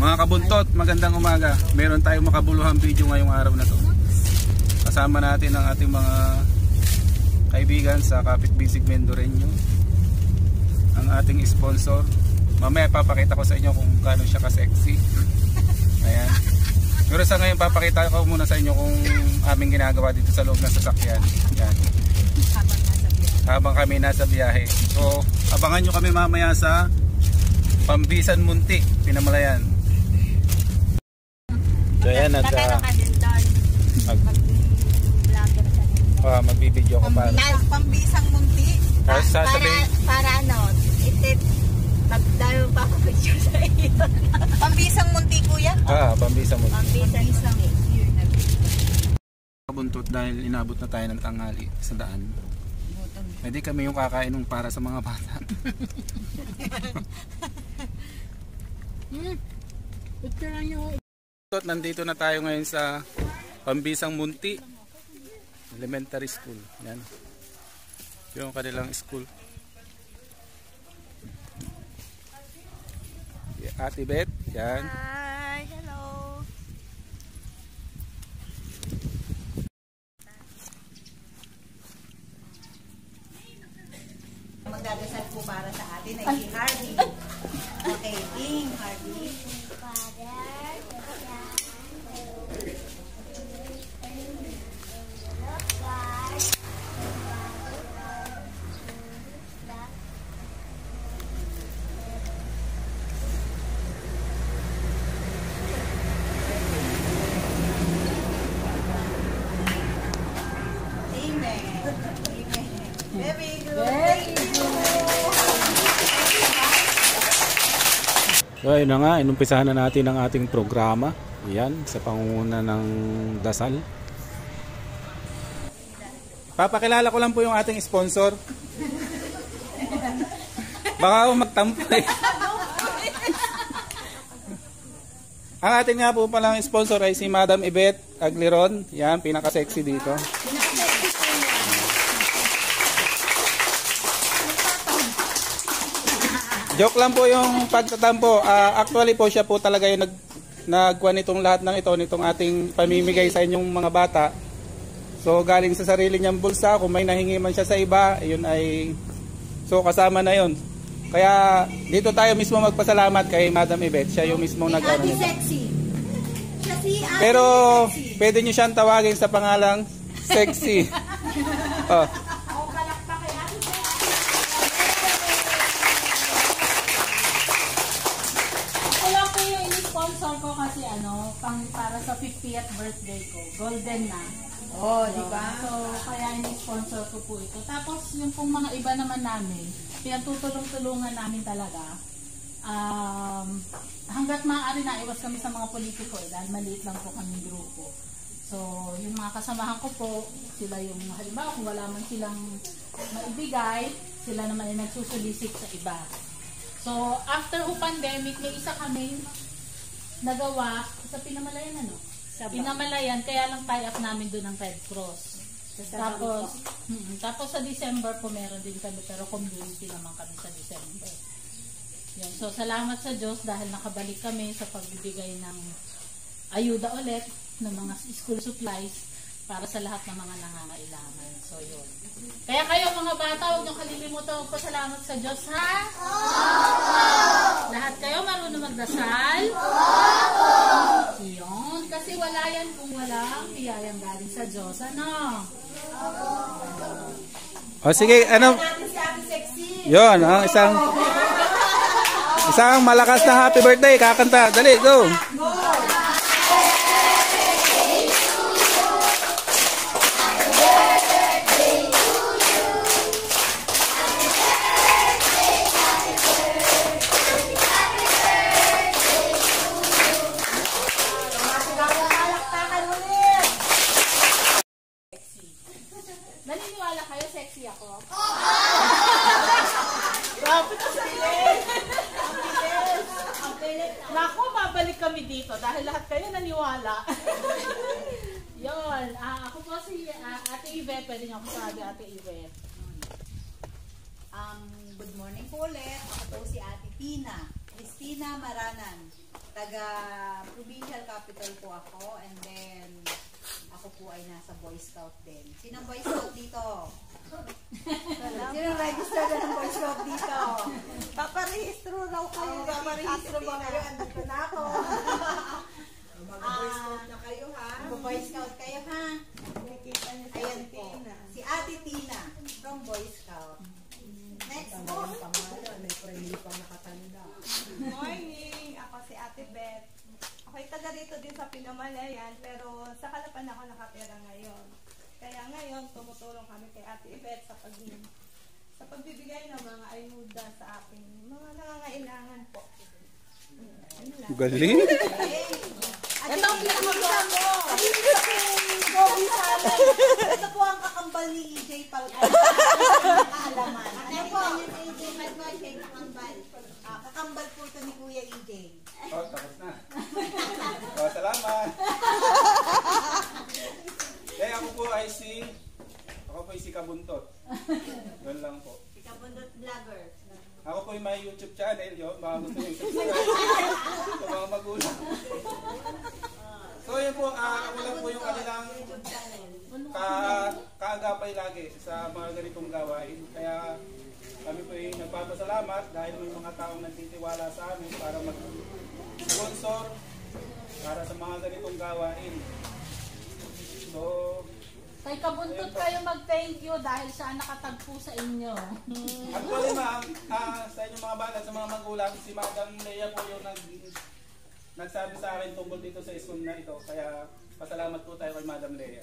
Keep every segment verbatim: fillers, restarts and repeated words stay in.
Mga kabuntot, magandang umaga. Meron tayong makabuluhang video ngayong araw na to. Kasama natin ang ating mga kaibigan sa Kapit Bisig Mendoreño. Ang ating sponsor. Mamaya papakita ko sa inyo kung gaano siya ka-sexy. Ayan. Pero sa ngayon papakita ko muna sa inyo kung aming ginagawa dito sa loob ng sasakyan. Ayan. Habang kami nasa biyahe. So, abangan nyo kami mamaya sa Pambisan Munti, Pinamalayan. So, ayan, nag, uh, mag, uh, magbibideo ko para Pambisang Munti. para, para, para ano, itit magdalo pa ako picture sa iyo. Pambisang Munti, kuya? Ah, Pambisang Munti. Pambisang Munti. Kabuntot dahil inabot na tayo ng tanghali sa daan. Pwede kami yung kakain ng para sa mga bata. Nandito na tayo ngayon sa Pambisang Munti Elementary School. Yan. Yung kanilang school. Ate Beth, yan. Hi, hello. Magdadasal po para sa atin ay si Harvey. Okay, King Harvey. So ayun na nga, inumpisahan na natin ang ating programa. Yan, sa pangunguna ng dasal. Papakilala ko lang po yung ating sponsor. Baka ako magtampay. Ang ating nga po palang sponsor ay si Madam Yvette Agliron. Yan, pinaka-sexy dito. Joke lang po yung pagtatampo. Uh, actually po siya po talaga yung nag nagkuha nitong lahat ng ito, nitong ating pamimigay sa inyong mga bata. So galing sa sarili niyang bulsa, kung may nahingi man siya sa iba, yun ay so kasama na yun. Kaya dito tayo mismo magpasalamat kay Madam Yvette. Siya yung mismo nag-ano nito. Sexy. Siya si Ate Pero Sexy. pwede niyo siyang tawagin sa pangalang Sexy. Oh. Sponsor ko kasi ano, pang para sa fiftieth birthday ko. Golden na. Oh, di ba? So, kaya ini-sponsor ko po ito. Tapos, yung pong mga iba naman namin, pinatutulong-tulungan namin talaga. Um, hanggat maaari na iwas kami sa mga politiko eh, dahil maliit lang po kaming grupo. So, yung mga kasamahan ko po, sila yung, halimbawa, kung wala man silang maibigay, sila naman ay nagsusulisik sa iba. So, after o pandemic, may isa kami nagawa sa Pinamalayan, ano? Sa Pinamalayan, kaya lang tie up namin doon ng Red Cross. Tapos, hmm, tapos sa December po meron din kami, pero community naman kami sa December. Yan. So, salamat sa Diyos dahil nakabalik kami sa pagbibigay ng ayuda ulit ng mga school supplies para sa lahat ng mga nangangailangan. So, yun. Kaya kayo mga bata, huwag niyong kalilimutan magpasalamat sa Diyos, ha? Opo! Lahat kayo marunong magdasal? Opo! Yun. Kasi wala yan kung walang biyayang galing sa Diyos. Ano? Opo! O sige, ano? Yun, ang isang isang malakas na happy birthday. Kakanta. Dali, go! Naniniwala kayo sexy ako? Naku, babalik kami dito dahil lahat kayo naniwala. Yun, uh, ako po si uh, Ate Yvette. Pwede niyo ako sabi Ate Yvette. Um, good morning po ulit. Ako po si Ate Tina. Christina Maranan. taga provincial capital po ako, and then ako po ay nasa Boy Scout din. Sinong Boy Scout dito? Sinong register na ng Boy Scout dito? Paparehistro raw kayo. Oh, paparehistro ba kayo? Andito na ako. Mag-Boy Scout na kayo, ha? Mag-Boy Scout kayo, ha? Ayan po. Si Ate Tina from Boy Scout. Next po. May premyo pang nakatanda. Morning! Ako si Ate Beth. Ako'y taga rito din sa Pinamalayan, pero sa Kalapan ako nakatira ngayon. Kaya ngayon, tumutulong kami kay Ate Beth sa pag sa pagbibigay ng mga ayuda sa ating mga nangangailangan po. Galing! Ito ang pinamagwa mo! Ito po ang kakambal ni E J Palca. Kaalaman. Ano po? E J Palca, kakambal. Ah, kakambal po ito ni Kuya E J. Oh, tapos na. Oh, salamat. Eh, ako po ay si ako po ay si Kabuntot. Doon lang po. Si Kabuntot Vlogger. Ako po ay may YouTube channel yun. Baka gusto nyo subscribe. Sa mga magulang. So yun po, uh, ako lang po yung kanilang ka kaagapay lagi sa mga ganitong gawain. Kaya kami po ay nagpapasalamat dahil may mga taong nagtitiwala sa amin para mag-sponsor para sa mga ganitong gawain. So, kay Kabuntot kayo mag-thank you dahil siya nakatagpo sa inyo. actually ma'am, uh, sa inyong mga bata, sa mga magulang, si Madam Lea po yung nag, nagsabi sa akin tungkol dito sa school na ito. Kaya pasalamat po tayo kay Madam Lea.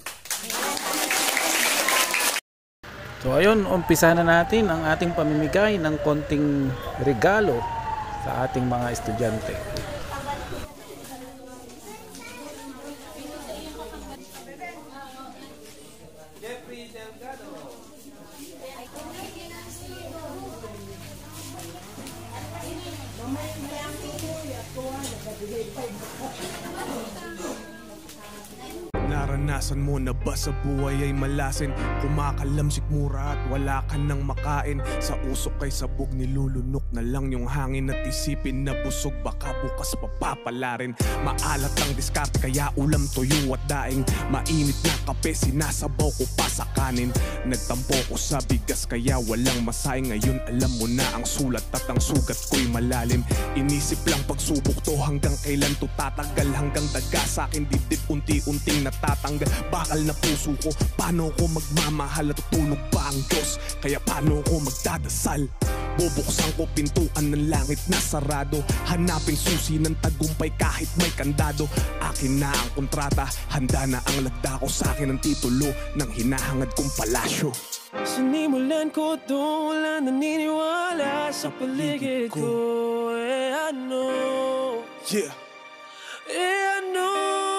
So ayun, umpisa na natin ang ating pamimigay ng konting regalo sa ating mga estudyante. Jeffrey Delgado. Naranasan mo na ba sa buhay ay malasin? Kumakalam sikmura at wala ka nang makain. Sa usok kay sabog nilulunok na lang yung hangin. At isipin na busog baka bukas papapalarin. Maalat ang diskarte kaya ulam tuyo at daing. Mainit na kape sinasabaw ko pa sa kanin. Nagtampo ko sa bigas kaya walang masay. Ngayon alam mo na ang sulat at ang sugat ko'y malalim. Inisip lang pagsubok to hanggang kailan to tatagal. Hanggang daga sa akin dibdib unti-unting nat tatanggal bakal na puso ko. Paano ko magmamahal at tutulog ba ang Diyos? Kaya paano ko magdadasal? Bubuksan ko pintuan ng langit na sarado. Hanapin susi ng tagumpay kahit may kandado. Akin na ang kontrata, handa na ang lagda ko. Sa akin ang titulo ng hinahangad kong palasyo. Sinimulan ko to, wala naniniwala sa paligid ko. Eh ano? Yeah. Eh ano?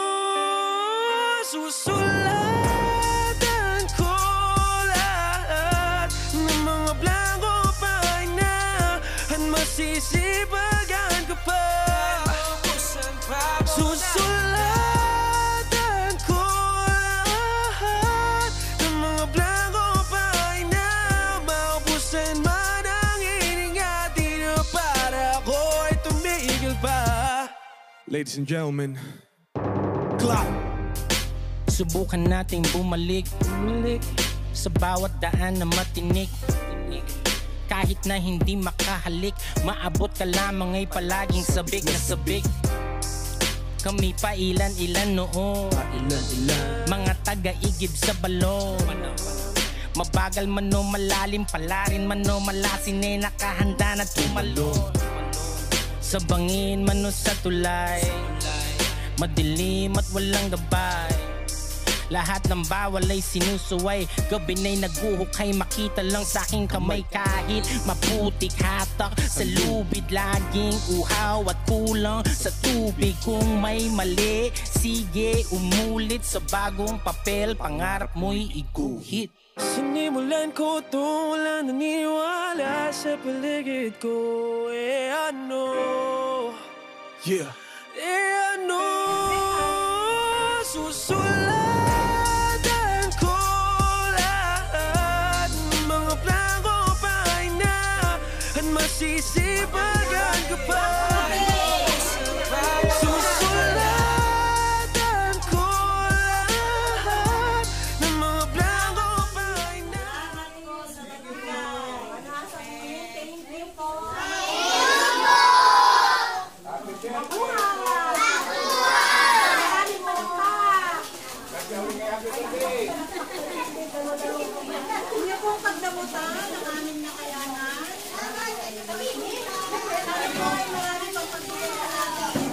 Susulatan ko lahat ng mga blanco pahina at masisipagan ko pa. Susulatan ko lahat ng mga blanco pahina maubusan man ang hininga. Di na para ako'y tumigil pa. Ladies and gentlemen, clap! Subukan nating bumalik, bumalik sa bawat daan na matinik. Kahit na hindi makahalik, maabot ka lamang ay palaging sabik na sabik. Kami pa ilan-ilan noon, mga taga-igib sa balon. Mabagal man o malalim, palarin man o malasin, eh nakahanda na tumalon. Sa bangin man o sa tulay, madilim at walang gabay. Lahat ng bawal ay sinusuway, gabi na'y naguhukay, makita lang sa aking kamay. Kahit maputik hatak sa lubid, laging uhaw at kulang sa tubig. Kung may mali, sige umulit sa bagong papel, pangarap mo'y iguhit. Sinimulan ko to, wala naniniwala sa paligid ko. Eh ano? Yeah. Eh ano? Susulatan ko lahat ng mga blanco pahina at masisipagan ko pa. Maraming palakpak. Hindi pong pagdamutan ng aming nakayanan. Maraming pang pagdamutan natin.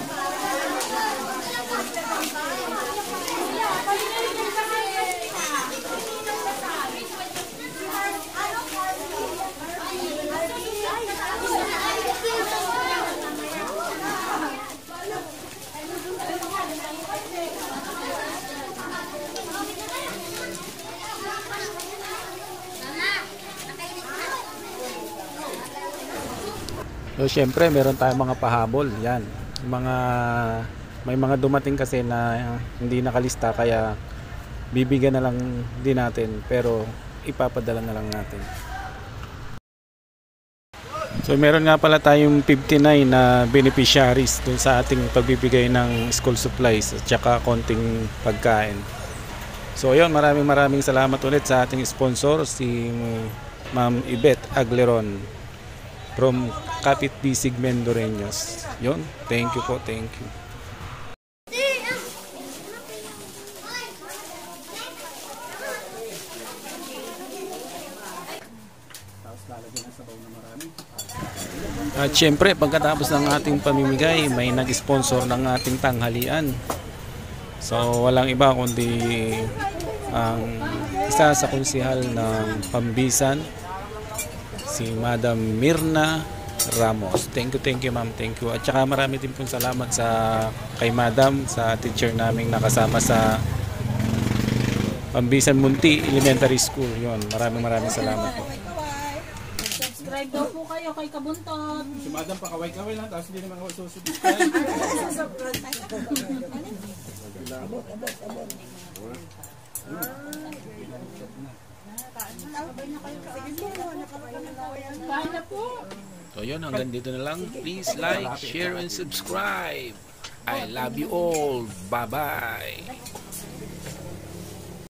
So syempre meron tayong mga pahabol, yan. Mga may mga dumating kasi na hindi nakalista kaya bibigyan na lang din natin pero ipapadala na lang natin. So meron nga pala tayong fifty-nine na beneficiaries dun sa ating pagbibigay ng school supplies at saka konting pagkain. So yun, maraming maraming salamat ulit sa ating sponsor si Ma'am Yvette Agleron from Kapit Bisig Mendoreños. Yun, thank you po, thank you. At syempre, pagkatapos ng ating pamimigay, may nag-sponsor ng ating tanghalian. So, walang iba kundi ang isa sa konsehal ng Pambisan, si Madam Mirna Ramos. Thank you, thank you ma'am, thank you. At saka marami din pong salamat sa kay Madam, sa teacher naming nakasama sa Pambisan Munti Elementary School. Yun, maraming maraming salamat po. Subscribe daw po kayo kay Kabuntot. Si Madam pakaway-kaway lang, tapos hindi naman ako susubscribe. Kain na po. So yun, hanggang dito na lang. Please like, share, and subscribe. I love you all. Bye-bye.